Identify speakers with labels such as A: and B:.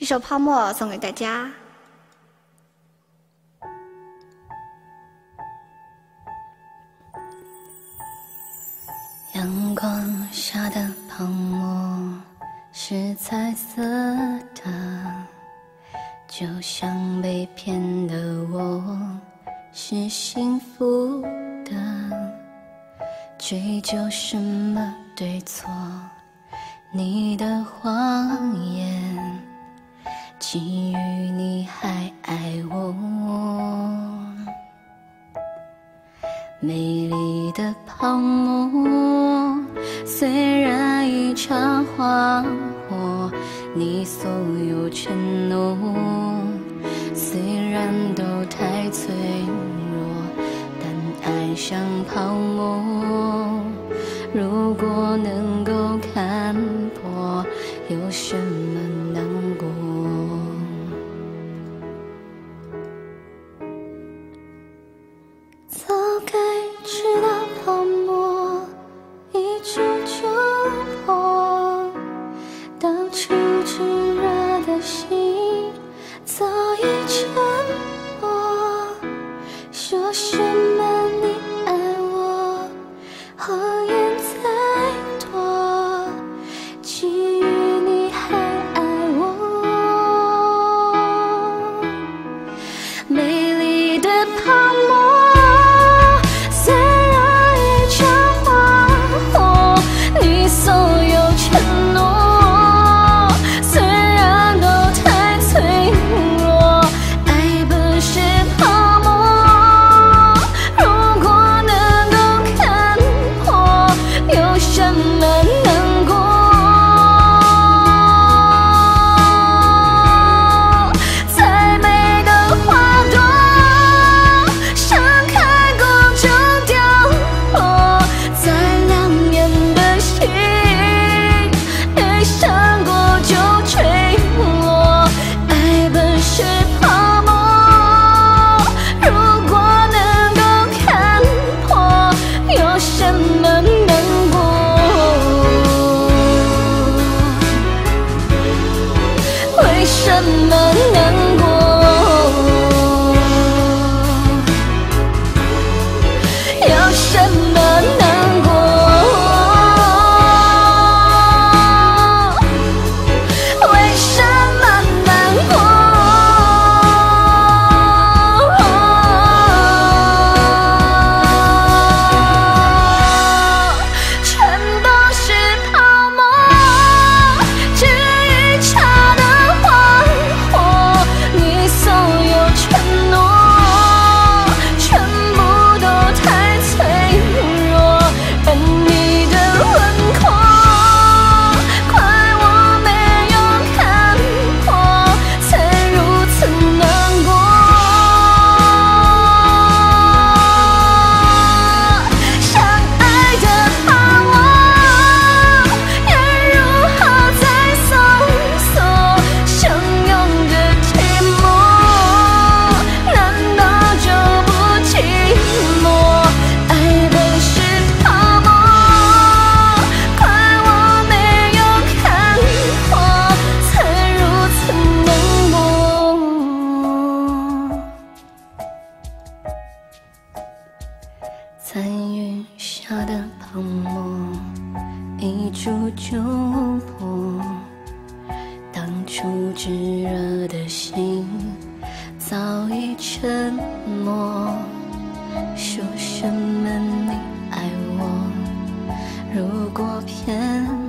A: 一首《泡沫》送给大家。
B: 阳光下的泡沫是彩色的，就像被骗的我是幸福的。追究什么对错，你的谎言基于你还爱我。美丽的泡沫虽然一场花火，你所有承诺虽然都太脆弱，但爱像泡沫，如果能够看破，有什么难过？早该知道泡沫一触就破，当初炙热的心早已沉默。说什么你爱我，谎言再多，基于你还爱我。美丽的泡沫虽然一场花火，你所有承诺虽然都太脆弱，爱本是泡沫，如果能够看破，有什么难过？再美的花朵盛开过就掉落，再亮眼的星遇上过就坠落，爱本是泡沫，如果能够看破，有什么难过？为什么难过？有什么难过？为什么难过？全都是泡沫，只一刹的花火，你所有承诺全部都太脆弱，而你的轮廓怪我没有看破，才如此难过。相爱的泡沫又如何再搜索相拥的寂寞？难道就不寂寞？爱本是泡沫，怪我没有看破，才如此难过。残余下的泡沫一触就破，当初炙热的心早已沉默。说什么你爱我，如果骗